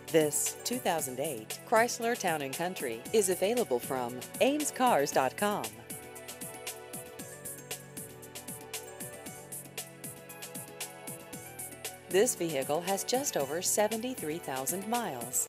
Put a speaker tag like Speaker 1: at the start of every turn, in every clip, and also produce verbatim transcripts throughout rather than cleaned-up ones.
Speaker 1: This two thousand eight Chrysler Town and Country is available from Ames Cars dot com. This vehicle has just over seventy-three thousand miles.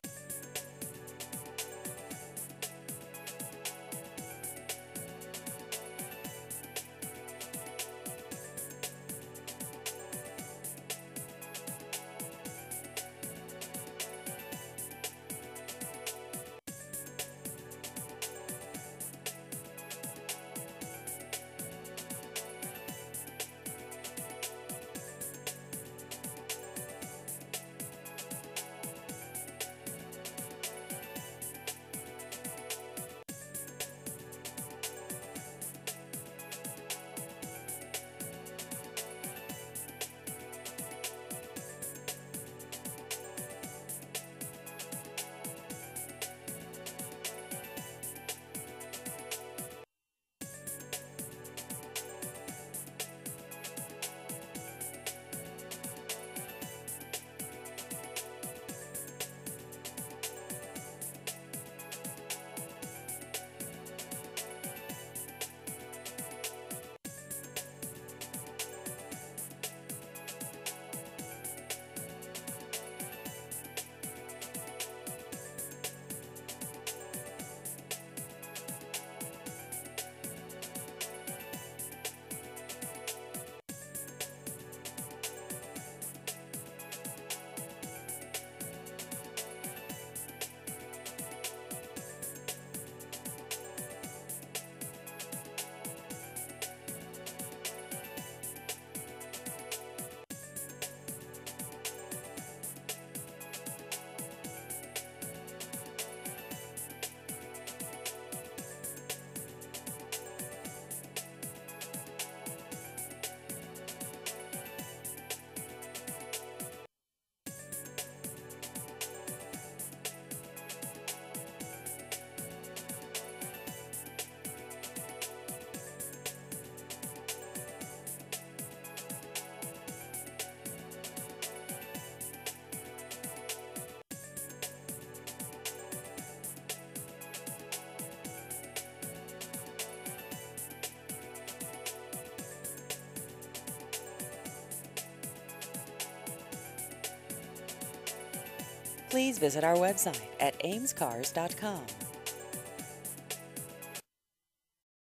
Speaker 1: Please visit our website at Ames Cars dot com.